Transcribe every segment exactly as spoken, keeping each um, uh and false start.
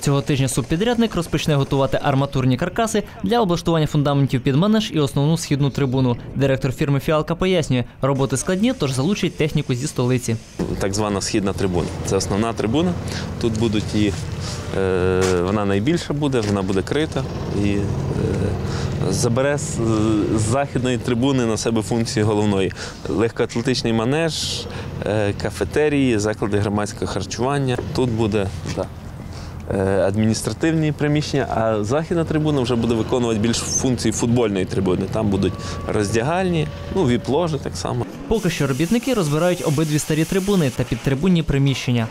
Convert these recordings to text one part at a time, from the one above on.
Цього тижня субпідрядник розпочне готувати арматурні каркаси для облаштування фундаментів під манеж і основну східну трибуну. Директор фірми «Фіалка» пояснює, роботи складні, тож залучить техніку зі столиці. Так звана східна трибуна. Це основна трибуна. Тут будуть і е, вона найбільша буде, вона буде крита і е, забере з, з західної трибуни на себе функції головної. Легкоатлетичний манеж, е, кафетерії, заклади громадського харчування. Тут буде да, е, адміністративні приміщення, а західна трибуна вже буде виконувати більш функції футбольної трибуни. Там будуть роздягальні, ну, віп-ложі так само. Поки що робітники розбирають обидві старі трибуни та підтрибунні приміщення.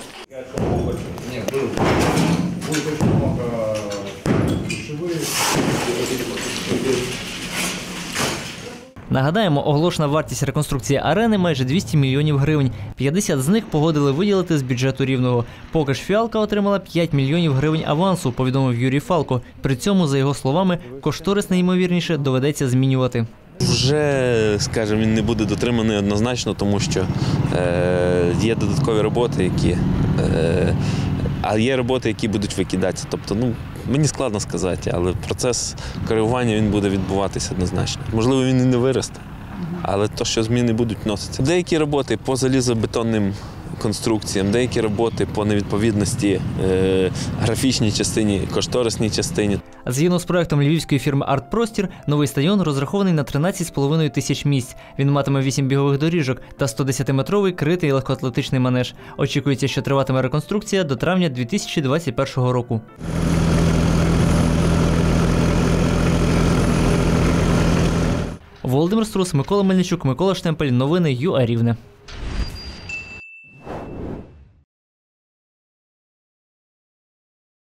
Нагадаємо, оголошена вартість реконструкції арени – майже двісті мільйонів гривень. п'ятдесят з них погодили виділити з бюджету Рівного. Поки ж «Фіалка» отримала п'ять мільйонів гривень авансу, повідомив Юрій Фалко. При цьому, за його словами, кошторис найімовірніше доведеться змінювати. Вже, скажімо, він не буде дотриманий однозначно, тому що е, є додаткові роботи, які, е, а є роботи, які будуть викидатися. Тобто, ну, мені складно сказати, але процес коригування він буде відбуватися однозначно. Можливо, він і не виросте, але то, що зміни будуть вноситися. Деякі роботи по залізобетонним конструкціям, деякі роботи по невідповідності е, графічній частині, кошторисній частині. Згідно з проектом львівської фірми «Артпростір», новий стадіон розрахований на тринадцять з половиною тисяч місць. Він матиме вісім бігових доріжок та стодесятиметровий критий легкоатлетичний манеж. Очікується, що триватиме реконструкція до травня дві тисячі двадцять першого року. Володимир Струс, Микола Мельничук, Микола Штемпель. Новини ЮА Рівне.